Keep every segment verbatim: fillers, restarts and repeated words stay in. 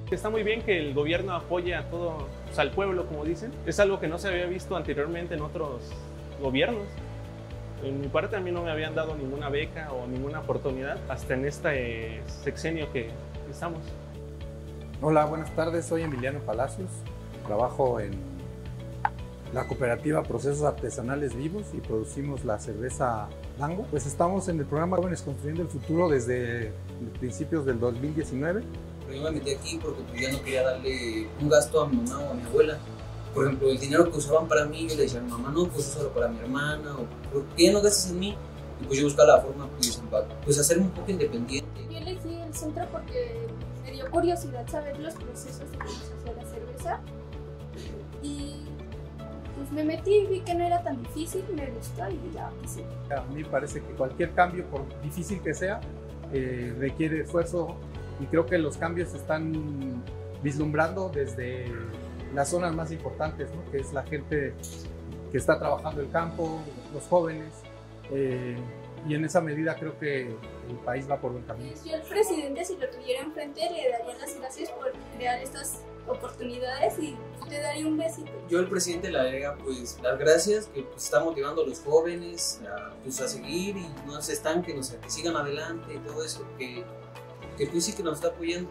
Está muy bien que el gobierno apoye a todo, pues, al pueblo, como dicen. Es algo que no se había visto anteriormente en otros gobiernos. En mi parte a mí no me habían dado ninguna beca o ninguna oportunidad hasta en este sexenio que estamos. Hola, buenas tardes. Soy Emiliano Palacios. Trabajo en la cooperativa Procesos Artesanales Vivos y producimos la cerveza Dango. Pues estamos en el programa Jóvenes Construyendo el Futuro desde principios del dos mil diecinueve. Yo me metí aquí porque pues, ya no quería darle un gasto a mi mamá o a mi abuela. Por ejemplo, el dinero que usaban para mí, yo le decía a mi mamá, no, pues úsalo para mi hermana, o porque ya no gastes en mí. Y pues yo buscaba la forma pues, pues hacerme un poco independiente. Yo elegí el centro porque me dio curiosidad saber los procesos de cómo se hace la cerveza. Y pues me metí y vi que no era tan difícil, me gustó y ya quise. A mí me parece que cualquier cambio, por difícil que sea, eh, requiere esfuerzo y creo que los cambios se están vislumbrando desde las zonas más importantes, ¿no? Que es la gente que está trabajando el campo, los jóvenes, eh, y en esa medida creo que el país va por buen camino. Yo al presidente, si lo tuviera enfrente, le daría las gracias por crear estas oportunidades y te daría un besito. Yo al presidente le daría pues las gracias, que pues, está motivando a los jóvenes a, pues, a seguir y no se estanquen, o sea, que sigan adelante y todo eso, que, que pues sí que nos está apoyando.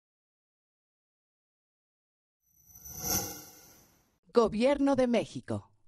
Gobierno de México.